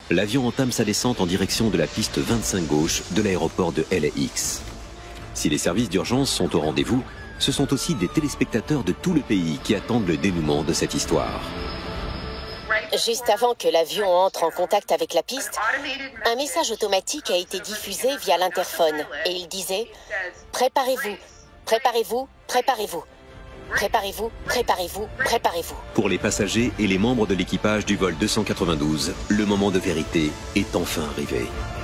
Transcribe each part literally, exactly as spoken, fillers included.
l'avion entame sa descente en direction de la piste vingt-cinq gauche de l'aéroport de L A X. Si les services d'urgence sont au rendez-vous, ce sont aussi des téléspectateurs de tout le pays qui attendent le dénouement de cette histoire. Juste avant que l'avion entre en contact avec la piste, un message automatique a été diffusé via l'interphone et il disait « Préparez-vous, préparez-vous, préparez-vous, préparez-vous, préparez-vous, préparez-vous ». Pour les passagers et les membres de l'équipage du vol deux cent quatre-vingt-douze, le moment de vérité est enfin arrivé.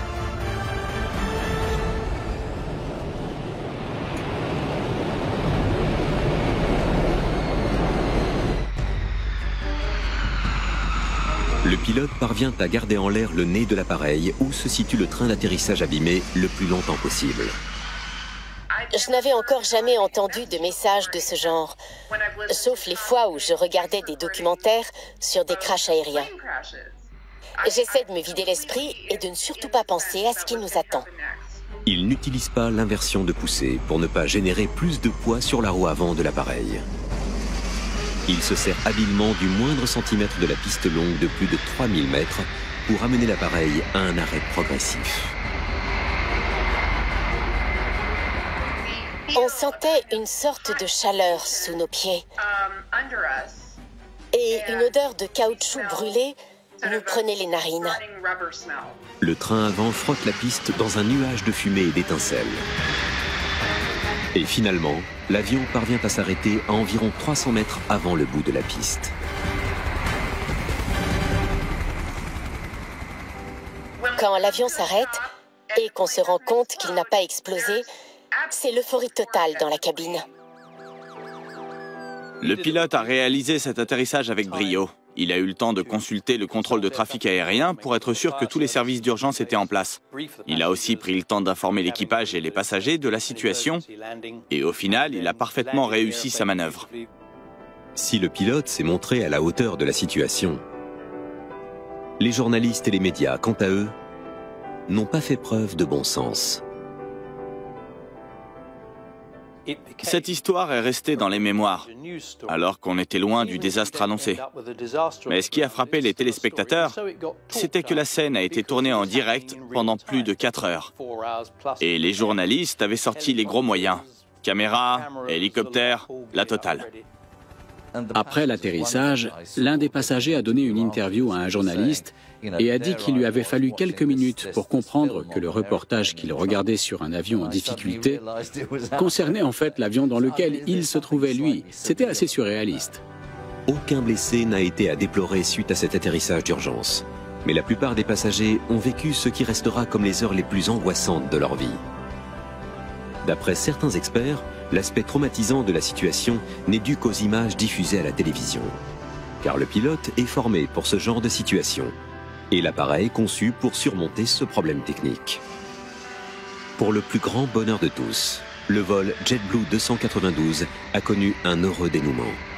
Le pilote parvient à garder en l'air le nez de l'appareil où se situe le train d'atterrissage abîmé le plus longtemps possible. Je n'avais encore jamais entendu de message de ce genre, sauf les fois où je regardais des documentaires sur des crashs aériens. J'essaie de me vider l'esprit et de ne surtout pas penser à ce qui nous attend. Il n'utilise pas l'inversion de poussée pour ne pas générer plus de poids sur la roue avant de l'appareil. Il se sert habilement du moindre centimètre de la piste longue de plus de trois mille mètres pour amener l'appareil à un arrêt progressif. On sentait une sorte de chaleur sous nos pieds et une odeur de caoutchouc brûlé nous prenait les narines. Le train avant frotte la piste dans un nuage de fumée et d'étincelles. Et finalement, l'avion parvient à s'arrêter à environ trois cents mètres avant le bout de la piste. Quand l'avion s'arrête et qu'on se rend compte qu'il n'a pas explosé, c'est l'euphorie totale dans la cabine. Le pilote a réalisé cet atterrissage avec brio. Il a eu le temps de consulter le contrôle de trafic aérien pour être sûr que tous les services d'urgence étaient en place. Il a aussi pris le temps d'informer l'équipage et les passagers de la situation. Et au final, il a parfaitement réussi sa manœuvre. Si le pilote s'est montré à la hauteur de la situation, les journalistes et les médias, quant à eux, n'ont pas fait preuve de bon sens. Cette histoire est restée dans les mémoires, alors qu'on était loin du désastre annoncé. Mais ce qui a frappé les téléspectateurs, c'était que la scène a été tournée en direct pendant plus de quatre heures. Et les journalistes avaient sorti les gros moyens. Caméras, hélicoptères, la totale. Après l'atterrissage, l'un des passagers a donné une interview à un journaliste et a dit qu'il lui avait fallu quelques minutes pour comprendre que le reportage qu'il regardait sur un avion en difficulté concernait en fait l'avion dans lequel il se trouvait lui. C'était assez surréaliste. Aucun blessé n'a été à déplorer suite à cet atterrissage d'urgence. Mais la plupart des passagers ont vécu ce qui restera comme les heures les plus angoissantes de leur vie. D'après certains experts, l'aspect traumatisant de la situation n'est dû qu'aux images diffusées à la télévision. Car le pilote est formé pour ce genre de situation et l'appareil conçu pour surmonter ce problème technique. Pour le plus grand bonheur de tous, le vol JetBlue deux cent quatre-vingt-douze a connu un heureux dénouement.